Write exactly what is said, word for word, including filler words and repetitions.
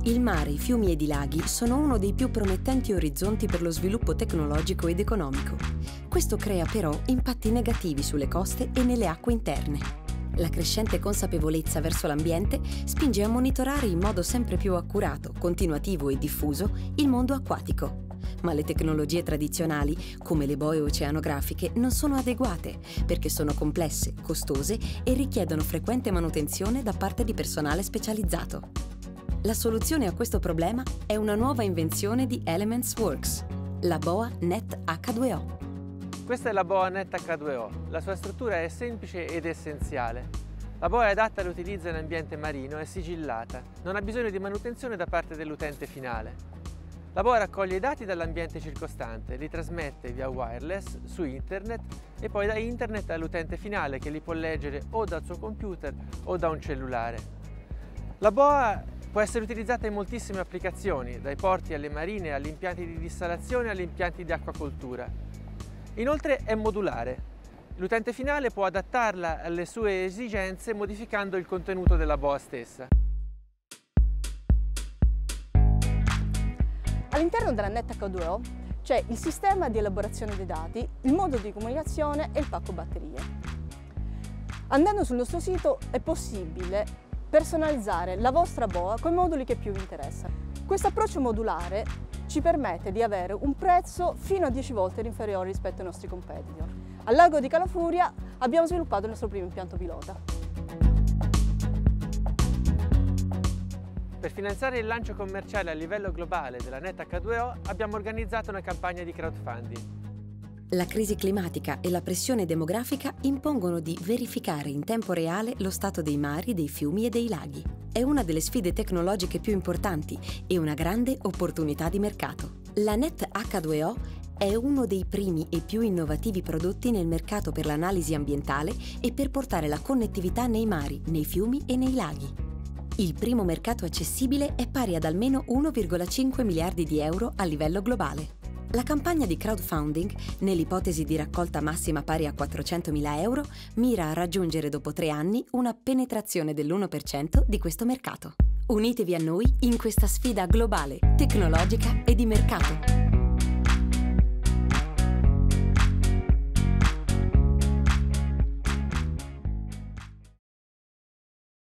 Il mare, i fiumi ed i laghi sono uno dei più promettenti orizzonti per lo sviluppo tecnologico ed economico. Questo crea però impatti negativi sulle coste e nelle acque interne. La crescente consapevolezza verso l'ambiente spinge a monitorare in modo sempre più accurato, continuativo e diffuso il mondo acquatico. Ma le tecnologie tradizionali, come le boe oceanografiche, non sono adeguate perché sono complesse, costose e richiedono frequente manutenzione da parte di personale specializzato. La soluzione a questo problema è una nuova invenzione di Elements Works, la boa Net acca due o. Questa è la boa Net acca due o. La sua struttura è semplice ed essenziale. La boa è adatta all'utilizzo in ambiente marino, è sigillata, non ha bisogno di manutenzione da parte dell'utente finale. La boa raccoglie i dati dall'ambiente circostante, li trasmette via wireless su internet e poi da internet all'utente finale che li può leggere o dal suo computer o da un cellulare. La boa può essere utilizzata in moltissime applicazioni, dai porti alle marine, agli impianti di dissalazione, agli impianti di acquacoltura. Inoltre è modulare. L'utente finale può adattarla alle sue esigenze modificando il contenuto della boa stessa. All'interno della Net acca due o c'è il sistema di elaborazione dei dati, il modo di comunicazione e il pacco batterie. Andando sul nostro sito è possibile personalizzare la vostra boa con i moduli che più vi interessano. Questo approccio modulare ci permette di avere un prezzo fino a dieci volte inferiore rispetto ai nostri competitor. Al lago di Calafuria abbiamo sviluppato il nostro primo impianto pilota. Per finanziare il lancio commerciale a livello globale della Net acca due o abbiamo organizzato una campagna di crowdfunding. La crisi climatica e la pressione demografica impongono di verificare in tempo reale lo stato dei mari, dei fiumi e dei laghi. È una delle sfide tecnologiche più importanti e una grande opportunità di mercato. La Net acca due o è uno dei primi e più innovativi prodotti nel mercato per l'analisi ambientale e per portare la connettività nei mari, nei fiumi e nei laghi. Il primo mercato accessibile è pari ad almeno uno virgola cinque miliardi di euro a livello globale. La campagna di crowdfunding, nell'ipotesi di raccolta massima pari a quattrocentomila euro, mira a raggiungere dopo tre anni una penetrazione dell'uno per cento di questo mercato. Unitevi a noi in questa sfida globale, tecnologica e di mercato.